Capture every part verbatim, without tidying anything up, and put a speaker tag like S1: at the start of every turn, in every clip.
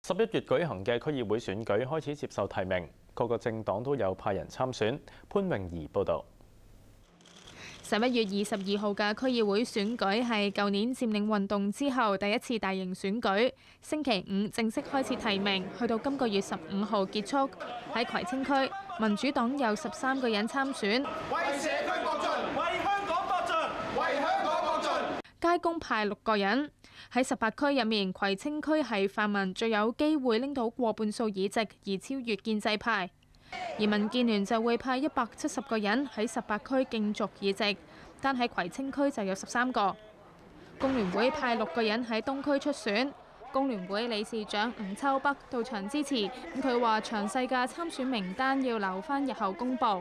S1: 十一月舉行嘅區議會選舉開始接受提名，各個政黨都有派人參選。潘詠儀報導。
S2: 十一月二十二號嘅區議會選舉係舊年佔領運動之後第一次大型選舉，星期五正式開始提名，去到今個月十五號結束。喺葵青區，民主黨有十三個人參選，
S3: 為社區搏盡，為香港搏盡，為香港搏盡。
S2: 街工派六個人。喺十八區入面，葵青區係泛民最有機會拎到過半數議席，而超越建制派。而民建聯就會派一百七十個人喺十八區競逐議席，但喺葵青區就有十三個。工聯會派六個人喺東區出選，工聯會理事長吳秋北到場支持，咁佢話詳細嘅參選名單要留返日後公佈。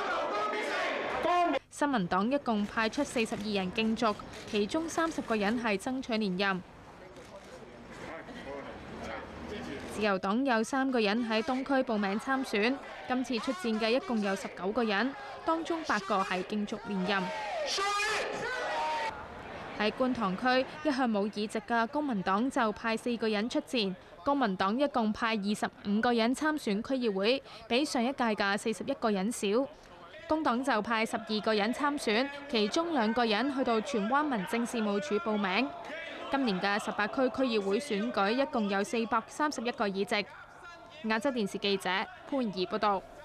S2: 新民黨一共派出四十二人競逐，其中三十個人係爭取連任。自由黨有三個人喺東區報名參選，今次出戰嘅一共有十九個人，當中八個係競逐連任。喺觀塘區一向冇議席嘅公民黨就派四個人出戰，公民黨一共派二十五個人參選區議會，比上一屆嘅四十一個人少。工黨就派十二個人參選，其中兩個人去到荃灣民政事務處報名。今年嘅十八區區議會選舉一共有四百三十一個議席。亞洲電視記者潘怡報導。